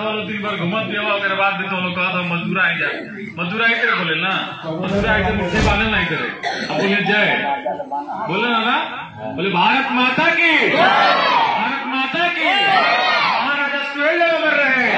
वालों दिन भर घूमत दिया ओकर बाद भी तो लोग कहा था मजदूर आई जा मजदूर आई करे बोले ना मजदूर आई तो मुझे पालन नहीं करे अब बोले जय बोले ना बोले भारत माता की महाराजा सुहेल अमर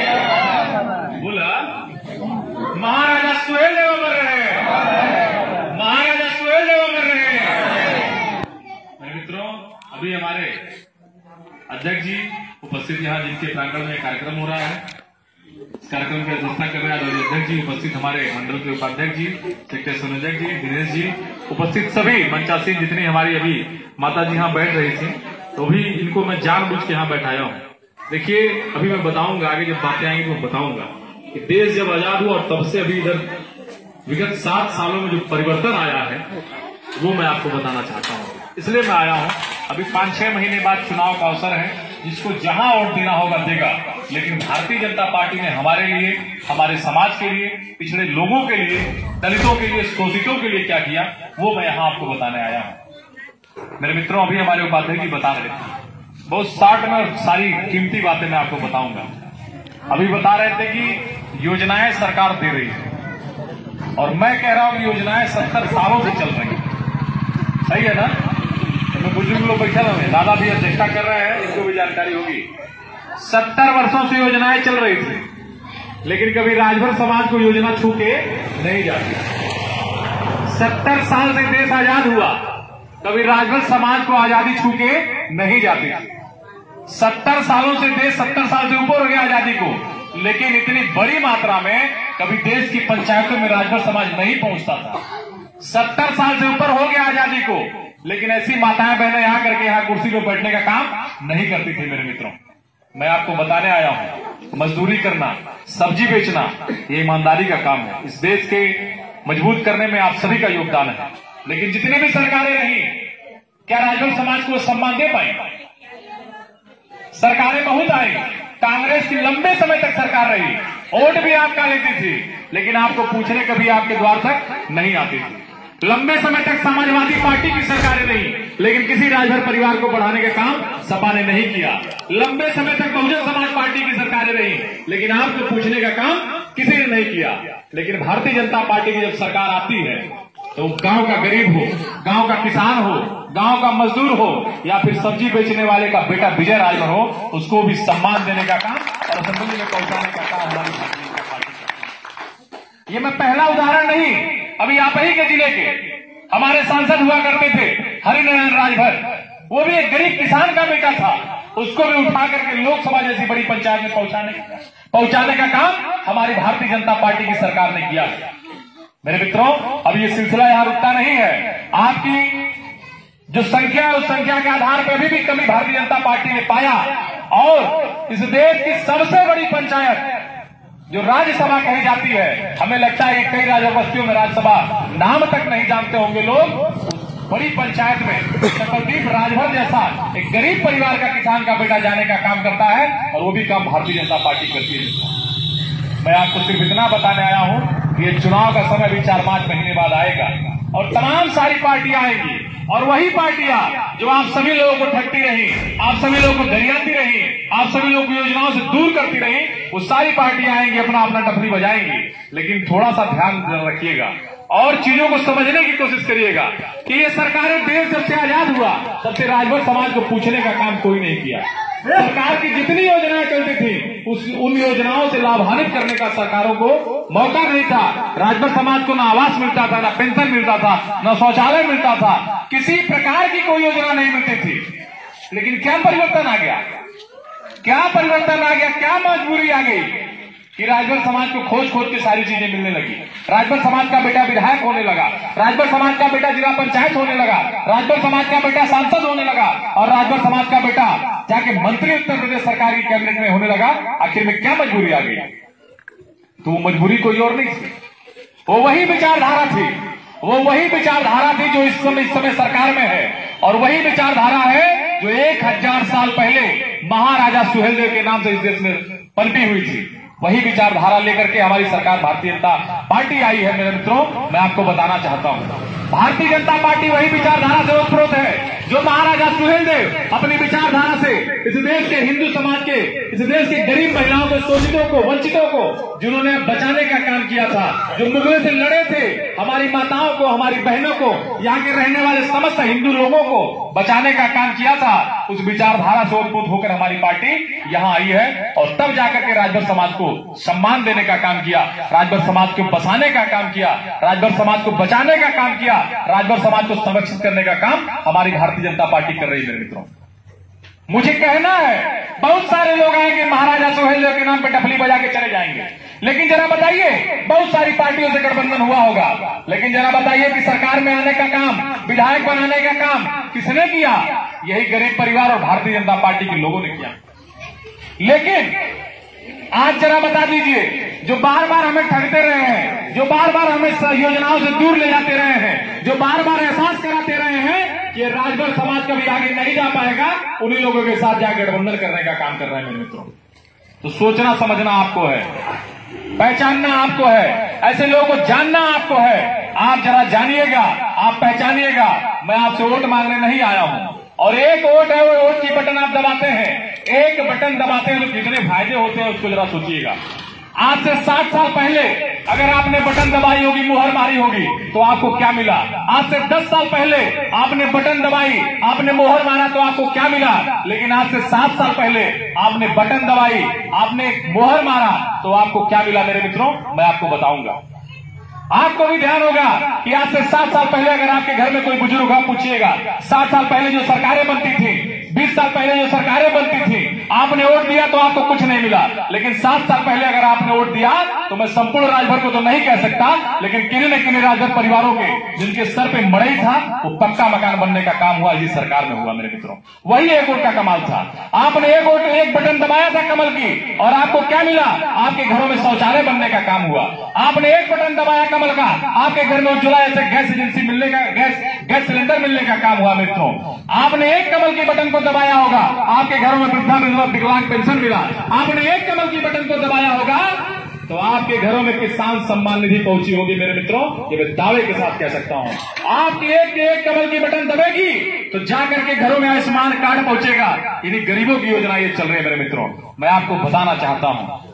रहे बोला महाराजा सुहेल अमर रहे महाराजा सुहेल अमर रहे। मेरे मित्रों अभी हमारे अध्यक्ष जी उपस्थित यहाँ जिनके प्रांगण में कार्यक्रम हो रहा है इस कार्यक्रम की अध्यक्षता कर रहे हैं अध्यक्ष जी उपस्थित हमारे मंडल के उपाध्यक्ष जी सेक्रेटरी संयोजक जी दिनेश जी उपस्थित सभी मंचासीन जितनी हमारी अभी माता जी यहाँ बैठ रही थी तो भी इनको मैं जानबूझ के यहाँ बैठाया हूँ। देखिए अभी मैं बताऊंगा आगे जब बातें आएंगी तो बताऊंगा कि देश जब आजाद हुआ और तब से अभी इधर विगत 7 सालों में जो परिवर्तन आया है वो मैं आपको बताना चाहता हूँ। इसलिए मैं आया हूँ। अभी 5-6 महीने बाद चुनाव का अवसर है जिसको जहां वोट देना होगा देगा, लेकिन भारतीय जनता पार्टी ने हमारे लिए हमारे समाज के लिए पिछड़े लोगों के लिए दलितों के लिए शोषितों के लिए क्या किया वो मैं यहाँ आपको बताने आया हूँ। मेरे मित्रों अभी हमारे उपाध्यक्ष जी बता रहे थे बहुत शॉर्ट में सारी कीमती बातें मैं आपको बताऊंगा। अभी बता रहे थे कि योजनाएं सरकार दे रही है और मैं कह रहा हूं कि योजनाएं 70 सालों से चल रही है। सही है ना? तो बुजुर्ग लोग बैठे हुए दादा भी अध्यक्षता कर रहे हैं इनको भी जानकारी होगी। 70 वर्षों से योजनाएं चल रही थी लेकिन कभी राजभर समाज को योजना छू के नहीं जाती। 70 साल से देश आजाद हुआ कभी राजभर समाज को आजादी छू के नहीं जाती थी। 70 सालों से देश 70 साल से ऊपर हो गया आजादी को, लेकिन इतनी बड़ी मात्रा में कभी देश की पंचायतों में राजभर समाज नहीं पहुंचता था। 70 साल से ऊपर हो गया आजादी को, लेकिन ऐसी माताएं बहनें यहाँ करके यहाँ कुर्सी पर बैठने का काम नहीं करती थी। मेरे मित्रों मैं आपको बताने आया हूँ मजदूरी करना सब्जी बेचना ये ईमानदारी का काम है। इस देश के मजबूत करने में आप सभी का योगदान है। लेकिन जितनी भी सरकारें रही क्या राजभर समाज को सम्मान दे पाई? सरकारें बहुत आई, कांग्रेस की लंबे समय तक सरकार रही, वोट भी आपका लेती थी लेकिन आपको पूछने कभी आपके द्वार तक नहीं आती थी। लंबे समय तक समाजवादी पार्टी की सरकारें रही लेकिन किसी राजभर परिवार को बढ़ाने का काम सपा ने नहीं किया। लंबे समय तक बहुजन समाज पार्टी की सरकारें रही लेकिन आपको पूछने का काम किसी ने नहीं किया। लेकिन भारतीय जनता पार्टी की जब सरकार आती है तो गांव का गरीब हो, गांव का किसान हो, गांव का मजदूर हो या फिर सब्जी बेचने वाले का बेटा विजय राजभर हो, उसको भी सम्मान देने का काम और असेंबली में पहुंचाने का काम हमारी भारतीय जनता पार्टी का। ये मैं पहला उदाहरण नहीं, अभी आप ही के जिले के हमारे सांसद हुआ करते थे हरिनारायण राजभर, वो भी एक गरीब किसान का बेटा था, उसको भी उठा करके लोकसभा जैसी बड़ी पंचायत में पहुंचाने का काम हमारी भारतीय जनता पार्टी की सरकार ने किया है। मेरे मित्रों अब ये सिलसिला यहां रुकता नहीं है। आपकी जो संख्या है उस संख्या के आधार पर अभी भी कमी भारतीय जनता पार्टी ने पाया और इस देश की सबसे बड़ी पंचायत जो राज्यसभा कही जाती है, हमें लगता है कि कई राज्यबस्तियों में राज्यसभा नाम तक नहीं जानते होंगे लोग। बड़ी पंचायत में सकलदीप राजभर जैसा एक गरीब परिवार का किसान का बेटा जाने का काम करता है और वो भी काम भारतीय जनता पार्टी करती है। मैं आपको सिर्फ इतना बताने आया हूं कि ये चुनाव का समय भी 4-5 महीने बाद आएगा और तमाम सारी पार्टियां आएंगी और वही पार्टियां जो आप सभी लोगों को ठगती रही, आप सभी लोगों को गरियाती रही, आप सभी लोगों को योजनाओं से दूर करती रही, वो सारी पार्टियां आएंगी अपना अपना टपली बजाएंगी। लेकिन थोड़ा सा ध्यान रखिएगा और चीजों को समझने की कोशिश करिएगा कि ये सरकारें देश जब से आजाद हुआ तब से राजभर समाज को पूछने का काम कोई नहीं किया। सरकार की जितनी योजनाएं चलती थी उन योजनाओं से लाभान्वित करने का सरकारों को मौका नहीं था। राजभर समाज को न आवास मिलता था, न पेंशन मिलता था, न शौचालय मिलता था, किसी प्रकार की कोई योजना नहीं मिलती थी। लेकिन क्या परिवर्तन आ गया? क्या परिवर्तन आ गया? क्या मजबूरी आ गई कि राजभर समाज को खोज खोज के सारी चीजें मिलने लगी। राजभर समाज का बेटा विधायक होने लगा, राजभर समाज का बेटा जिला पंचायत होने लगा, राजभर समाज का बेटा सांसद होने लगा और राजभर समाज का बेटा जाके मंत्री उत्तर प्रदेश सरकार की कैबिनेट में होने लगा। आखिर में क्या मजबूरी आ गई? तो वो मजबूरी कोई और नहीं थी, वो वही विचारधारा थी, वो वही विचारधारा थी जो इस समय सरकार में है और वही विचारधारा है जो 1000 साल पहले महाराजा सुहेलदेव के नाम से इस देश में पनपी हुई थी। वही विचारधारा लेकर के हमारी सरकार भारतीय जनता पार्टी आई है। मेरे मित्रों मैं आपको बताना चाहता हूं भारतीय जनता पार्टी वही विचारधारा से ओतप्रोत है जो महाराजा सुहेलदेव अपनी विचारधारा से इस देश के हिंदू समाज के, इस देश के गरीब महिलाओं को, शोषितों को, वंचितों को जिन्होंने बचाने का काम किया था, जो मुगलों से लड़े थे, हमारी माताओं को, हमारी बहनों को, यहाँ के रहने वाले समस्त हिंदू लोगों को बचाने का काम किया था, उस विचारधारा से उत्पुत होकर हमारी पार्टी यहाँ आई है और तब जाकर के राजभर समाज को सम्मान देने का काम किया, राजभर समाज को बसाने का काम किया, राजभर समाज को बचाने का काम किया, राजभर समाज को संरक्षित करने का काम हमारी भारतीय जनता पार्टी कर रही है। मेरे मित्रों, मुझे कहना है, बहुत सारे लोग आएंगे महाराजा सुहेलदेव के नाम पे टफली बजा के चले जाएंगे, लेकिन जरा बताइए, बहुत सारी पार्टियों से गठबंधन हुआ होगा, लेकिन जरा बताइए कि सरकार में आने का काम, विधायक बनाने का काम किसने किया? यही गरीब परिवार और भारतीय जनता पार्टी के लोगों ने किया। लेकिन आज जरा बता दीजिए, जो बार बार हमें ठगते रहे हैं, जो बार बार हमें योजनाओं से दूर ले जाते रहे हैं, जो बार बार एहसास कराते रहे हैं कि राजभर समाज कभी आगे नहीं जा पाएगा, उन्हीं लोगों के साथ जाकर गठबंधन करने का काम कर रहे हैं। मेरे मित्रों, तो सोचना समझना आपको है, पहचानना आपको है, ऐसे लोगों को जानना आपको है। आप जरा जानिएगा, आप पहचानिएगा। मैं आपसे वोट मांगने नहीं आया हूं, और एक वोट है, वो वोट की बटन आप दबाते हैं, एक बटन दबाते हैं तो कितने फायदे होते हैं उसको जरा सोचिएगा। आज से 60 साल पहले अगर आपने बटन दबाई होगी, मुहर मारी होगी, तो आपको क्या मिला? आज से 10 साल पहले आपने बटन दबाई, आपने मुहर मारा तो आपको क्या मिला? लेकिन आज से 7 साल पहले आपने बटन दबाई, आपने मुहर मारा तो आपको क्या मिला? मेरे मित्रों, मैं आपको बताऊंगा। आपको भी ध्यान होगा कि आज से 7 साल पहले अगर आपके घर में कोई बुजुर्ग हो, पूछिएगा 7 साल पहले जो सरकारें बनती थी, 20 साल पहले जो सरकारें बनती थी, आपने वोट दिया तो आपको कुछ नहीं मिला। लेकिन 7 साल पहले अगर आपने वोट दिया तो मैं संपूर्ण राजभर को तो नहीं कह सकता, लेकिन किन्हीं न किन्हीं राजभर परिवारों के जिनके सर पे मड़ई था, वो पक्का मकान बनने का काम हुआ, इसी सरकार में हुआ। मेरे मित्रों, वही एक वोट का कमाल था। आपने एक बटन दबाया था कमल की, और आपको क्या मिला? आपके घरों में शौचालय बनने का काम हुआ। आपने एक बटन दबाया कमल का, आपके घर में उज्ज्वला ऐसे गैस एजेंसी मिलने का, गैस सिलेंडर मिलने का काम हुआ। मित्रों, आपने एक कमल के बटन को दबाया होगा, आपके घरों में वृद्धा विकलांग पेंशन मिला। आपने एक कमल की बटन को दबाया होगा तो आपके घरों में किसान सम्मान निधि पहुंची होगी। मेरे मित्रों, ये मैं दावे के साथ कह सकता हूं। आपकी एक कमल की बटन दबेगी तो जाकर के घरों में आयुष्मान कार्ड पहुंचेगा। इन्हीं गरीबों की योजना ये चल रही है। मेरे मित्रों, मैं आपको बताना चाहता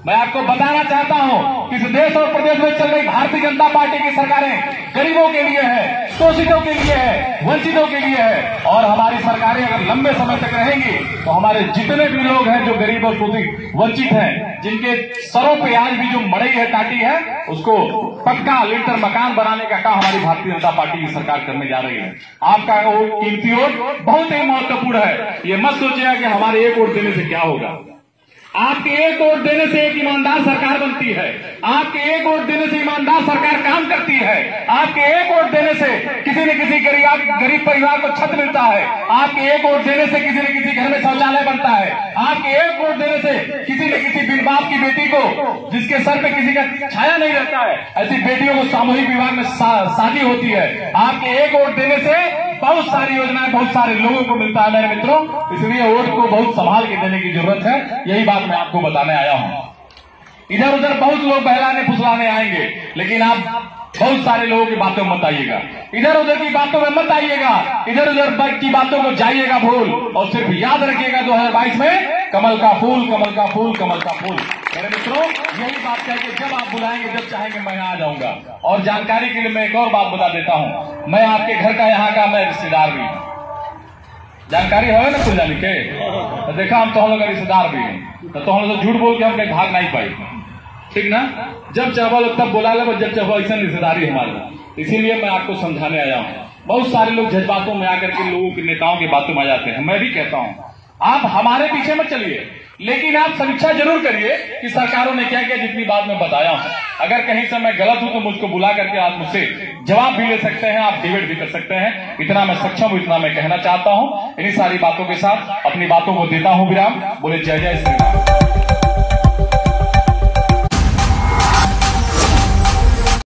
हूं कि इस देश और प्रदेश में चल रही भारतीय जनता पार्टी की सरकारें गरीबों के लिए है, शोषितों के लिए है, वंचितों के लिए है। और हमारी सरकारें अगर लंबे समय तक रहेंगी तो हमारे जितने भी लोग हैं जो गरीब और शोषित वंचित हैं, जिनके सरों पे आज भी जो मड़ई है, टाटी है, उसको पक्का लिंटर मकान बनाने का काम हमारी भारतीय जनता पार्टी की सरकार करने जा रही है। आपका वोट, कीमती वोट बहुत ही महत्वपूर्ण है। ये मत सोचिएगा कि हमारे एक वोट देने से क्या होगा। आपके एक वोट देने से एक ईमानदार सरकार बनती है। आपके एक वोट देने से ईमानदार सरकार काम करती है। आपके एक वोट देने से किसी न किसी गरीब परिवार को छत मिलता है। आपके एक वोट देने से किसी न किसी घर में शौचालय बनता है। आपके एक वोट देने से किसी न किसी बिन बाप की बेटी को, जिसके सर पे किसी का छाया नहीं रहता है, ऐसी बेटियों को सामूहिक विवाह में शादी होती है। आपके एक वोट देने से बहुत सारी योजनाएं बहुत सारे लोगों को मिलता है। मेरे मित्रों, इसलिए वोट को बहुत संभाल के देने की जरूरत है। यही बात मैं आपको बताने आया हूं। इधर उधर बहुत लोग बहलाने फुसलाने आएंगे, लेकिन आप बहुत सारे लोगों की बातों में मत आइएगा, इधर उधर की बातों में मत आइएगा, इधर उधर की बातों को जाइएगा भूल, और सिर्फ याद रखिएगा 2022 में कमल का फूल, कमल का फूल, कमल का फूल। मेरे मित्रों, यही बात कह के जब आप बुलाएंगे, जब चाहेंगे मैं आ जाऊंगा। और जानकारी के लिए मैं एक और बात बता देता हूं, मैं आपके घर का, यहाँ का मैं रिश्तेदार भी हूं। जानकारी है ना फुलझानी के, तो देखा हम तो हम लोग रिश्तेदार भी हैं, तो हम लोग झूठ बोल के हम कहीं भाग नहीं पाई, ठीक ना। जब चाहो तब बुला ले, जब चाहो ऐसा रिश्तेदारी हमारी। इसीलिए मैं आपको समझाने आया हूं। बहुत सारे लोग जज्बातों में आकर के लोगों के नेताओं की बातों में आ जाते हैं। मैं भी कहता हूं, आप हमारे पीछे मत चलिए, लेकिन आप समीक्षा जरूर करिए कि सरकारों ने क्या किया, जितनी बात मैं बताया हूं। अगर कहीं से मैं गलत हूं तो मुझको बुला करके आप मुझसे जवाब भी ले सकते हैं, आप डिबेट भी कर सकते हैं। इतना मैं सक्षम हूं, इतना मैं कहना चाहता हूं। इन्हीं सारी बातों के साथ अपनी बातों को देता हूं विराम। बोले जय जय श्री राम।